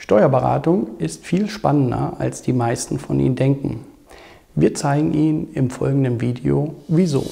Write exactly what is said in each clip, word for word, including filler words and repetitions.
Steuerberatung ist viel spannender, als die meisten von Ihnen denken. Wir zeigen Ihnen im folgenden Video, wieso.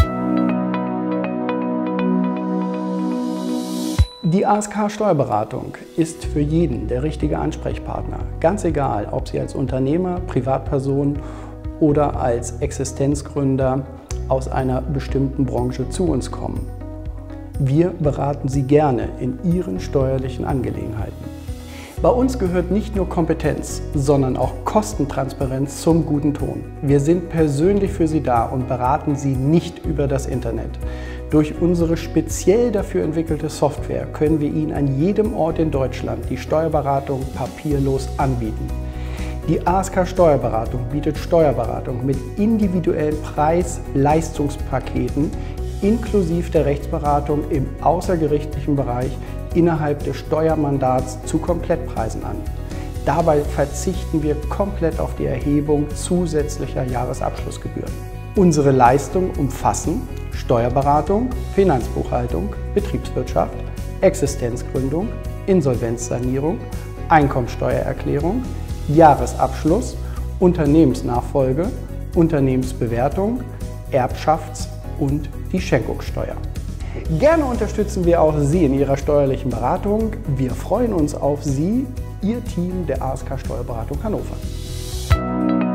Die A S K Steuerberatung ist für jeden der richtige Ansprechpartner. Ganz egal, ob Sie als Unternehmer, Privatperson oder als Existenzgründer aus einer bestimmten Branche zu uns kommen. Wir beraten Sie gerne in Ihren steuerlichen Angelegenheiten. Bei uns gehört nicht nur Kompetenz, sondern auch Kostentransparenz zum guten Ton. Wir sind persönlich für Sie da und beraten Sie nicht über das Internet. Durch unsere speziell dafür entwickelte Software können wir Ihnen an jedem Ort in Deutschland die Steuerberatung papierlos anbieten. Die A S K Steuerberatung bietet Steuerberatung mit individuellen Preis-Leistungspaketen inklusive der Rechtsberatung im außergerichtlichen Bereich innerhalb des Steuermandats zu Komplettpreisen an. Dabei verzichten wir komplett auf die Erhebung zusätzlicher Jahresabschlussgebühren. Unsere Leistungen umfassen Steuerberatung, Finanzbuchhaltung, Betriebswirtschaft, Existenzgründung, Insolvenzsanierung, Einkommensteuererklärung, Jahresabschluss, Unternehmensnachfolge, Unternehmensbewertung, Erbschafts- und die Schenkungssteuer. Gerne unterstützen wir auch Sie in Ihrer steuerlichen Beratung. Wir freuen uns auf Sie, Ihr Team der A S K Steuerberatung Hannover.